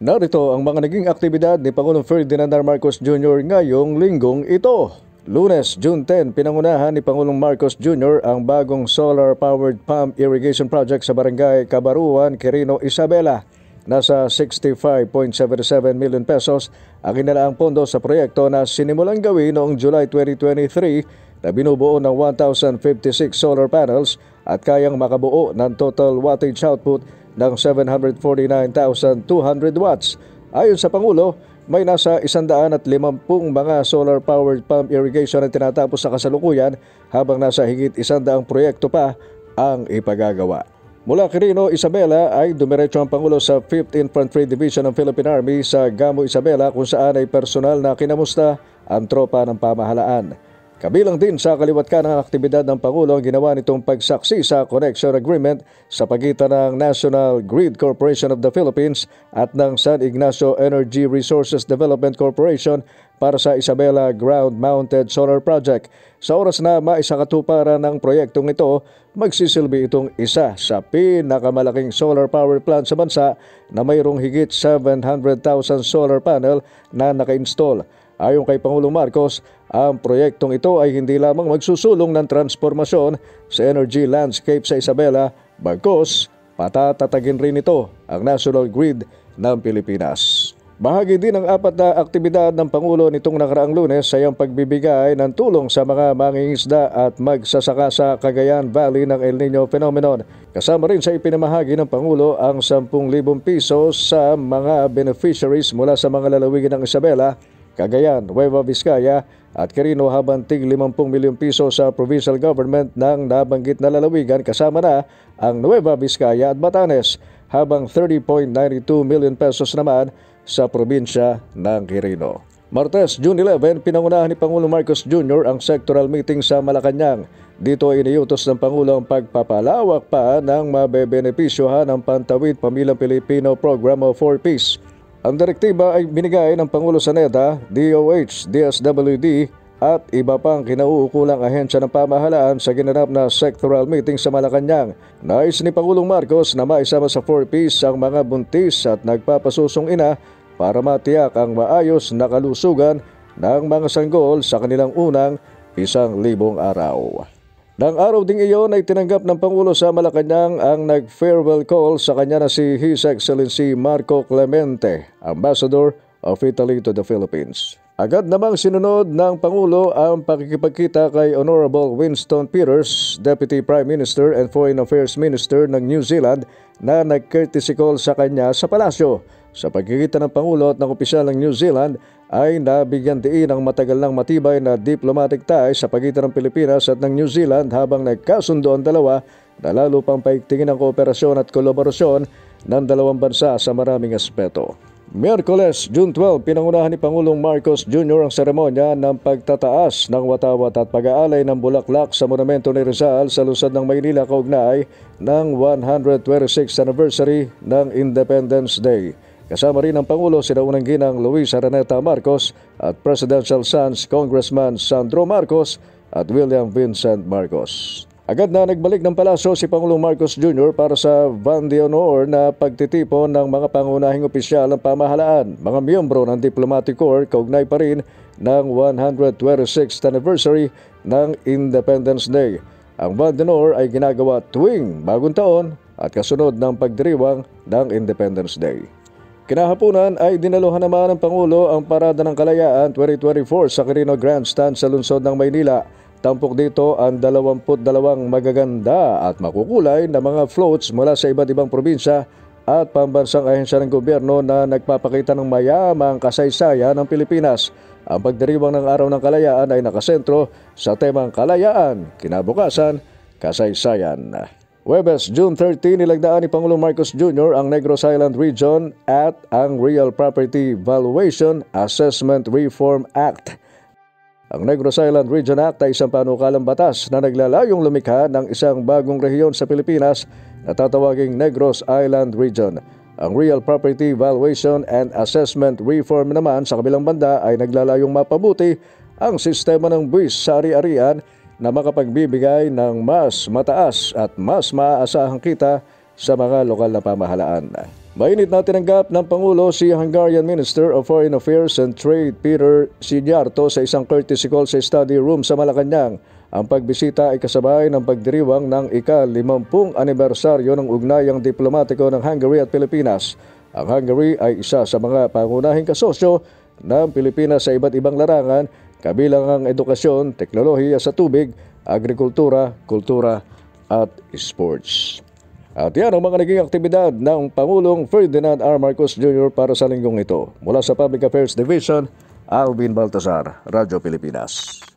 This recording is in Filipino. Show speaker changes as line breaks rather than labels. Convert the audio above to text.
Narito ang mga naging aktibidad ni Pangulong Ferdinand R. Marcos Jr. ngayong linggong ito. Lunes, June 10, pinangunahan ni Pangulong Marcos Jr. ang bagong solar-powered pump irrigation project sa Barangay Cabaruan, Quirino, Isabela. Nasa 65.77 million pesos ang inalaang pondo sa proyekto na sinimulang gawin noong July 2023 na binubuo ng 1,056 solar panels at kayang makabuo ng total wattage output ng 749,200 watts. Ayon sa Pangulo, may nasa 150 mga solar-powered pump irrigation na tinatapos sa kasalukuyan habang nasa higit 100 proyekto pa ang ipagagawa. Mula Quirino, Isabela ay dumiretso ang Pangulo sa 5th Infantry Division ng Philippine Army sa Gamo, Isabela kung saan ay personal na kinamusta ang tropa ng pamahalaan. Kabilang din sa kaliwat ng aktibidad ng Pangulo ang ginawa nitong pagsaksi sa Connection Agreement sa pagitan ng National Grid Corporation of the Philippines at ng San Ignacio Energy Resources Development Corporation para sa Isabela Ground-Mounted Solar Project. Sa oras na maisakatuparan ng proyektong ito, magsisilbi itong isa sa pinakamalaking solar power plant sa bansa na mayroong higit 700,000 solar panel na naka-install. Ayon kay Pangulong Marcos, ang proyektong ito ay hindi lamang magsusulong ng transformasyon sa energy landscape sa Isabela, bagkus patatatagin rin ito ang national grid ng Pilipinas. Bahagi din ng 4 na aktibidad ng Pangulo nitong nakaraang Lunes ay ang pagbibigay ng tulong sa mga mangingisda at magsasaka sa Cagayan Valley ng El Niño phenomenon. Kasama rin sa ipinamahagi ng Pangulo ang 10,000 piso sa mga beneficiaries mula sa mga lalawigan ng Isabela, Cagayan, Nueva Vizcaya at Quirino habang tig 50 milyong piso sa provincial government ng nabanggit na lalawigan kasama na ang Nueva Vizcaya at Batanes habang 30.92 million pesos naman sa probinsya ng Quirino. Martes, June 11, pinangunahan ni Pangulong Marcos Jr. ang sectoral meeting sa Malacanang. Dito ay iniutos ng Pangulo ang pagpapalawak pa ng mabebenepisyohan ng Pantawid Pamilyang Pilipino Program o 4Ps. Ang direktiba ay binigay ng Pangulo sa NEDA, DOH, DSWD at iba pang kinauukulang ahensya ng pamahalaan sa ginanap na sectoral meeting sa Malacanang. Nais ni Pangulong Marcos na maisama sa 4Ps ang mga buntis at nagpapasusong ina para matiyak ang maayos na kalusugan ng mga sanggol sa kanilang unang 1,000 araw. Nang araw ding iyon ay tinanggap ng Pangulo sa Malacanang ang nag-farewell call sa kanya na si His Excellency Marco Clemente, Ambassador of Italy to the Philippines. Agad namang sinunod ng Pangulo ang pakikipagkita kay Honorable Winston Peters, Deputy Prime Minister and Foreign Affairs Minister ng New Zealand na nag-courtesy call sa kanya sa palasyo. Sa pagkikita ng Pangulo at ng opisyal ng New Zealand ay nabigyan diin ang matagal ng matibay na diplomatic ties sa pagitan ng Pilipinas at ng New Zealand habang nagkasundo ang dalawa na lalo pang paigtingin ang kooperasyon at kolaborasyon ng dalawang bansa sa maraming aspeto. Miyerkules, June 12, pinangunahan ni Pangulong Marcos Jr. ang seremonya ng pagtataas ng watawat at pag-aalay ng bulaklak sa monumento ni Rizal sa lungsod ng Maynila kaugnay ng 126th anniversary ng Independence Day. Kasama rin ang Pangulo sina unang ginang Luis Araneta Marcos at Presidential Sons Congressman Sandro Marcos at William Vincent Marcos. Agad na nagbalik ng palasyo si Pangulong Marcos Jr. para sa Van de Honor na pagtitipon ng mga pangunahing opisyal ng pamahalaan, mga miyembro ng Diplomatic Corps kaugnay pa rin ng 126th anniversary ng Independence Day. Ang Van de Honor ay ginagawa tuwing bagong taon at kasunod ng pagdiriwang ng Independence Day. Kinahaponan ay dinaluhan naman ng Pangulo ang Parada ng Kalayaan 2024 sa Quirino Grandstand sa lungsod ng Maynila. Tampok dito ang 22 magaganda at makukulay na mga floats mula sa iba't ibang probinsya at pambansang ahensya ng gobyerno na nagpapakita ng mayamang kasaysayan ng Pilipinas. Ang pagdiriwang ng Araw ng Kalayaan ay nakasentro sa temang kalayaan, kinabukasan, kasaysayan. Huwebes, June 13, nilagdaan ni Pangulong Marcos Jr. ang Negros Island Region at ang Real Property Valuation Assessment Reform Act. Ang Negros Island Region Act ay isang panukalang batas na naglalayong lumikha ng isang bagong rehiyon sa Pilipinas na tatawaging Negros Island Region. Ang Real Property Valuation and Assessment Reform naman sa kabilang banda ay naglalayong mapabuti ang sistema ng buwis sa ari-arian na makapagbibigay ng mas mataas at mas maaasahang kita sa mga lokal na pamahalaan. Mainit na tinanggap ng Pangulo si Hungarian Minister of Foreign Affairs and Trade Peter Sijarto sa isang courtesy call sa study room sa Malacanang. Ang pagbisita ay kasabay ng pagdiriwang ng ika-50 anibersaryo ng ugnayang diplomatiko ng Hungary at Pilipinas. Ang Hungary ay isa sa mga pangunahing kasosyo ng Pilipinas sa iba't ibang larangan, kabilang ang edukasyon, teknolohiya sa tubig, agrikultura, kultura at sports. At yan ang mga naging aktibidad ng Pangulong Ferdinand R. Marcos Jr. para sa linggong ito. Mula sa Public Affairs Division, Alvin Baltazar, Radyo Pilipinas.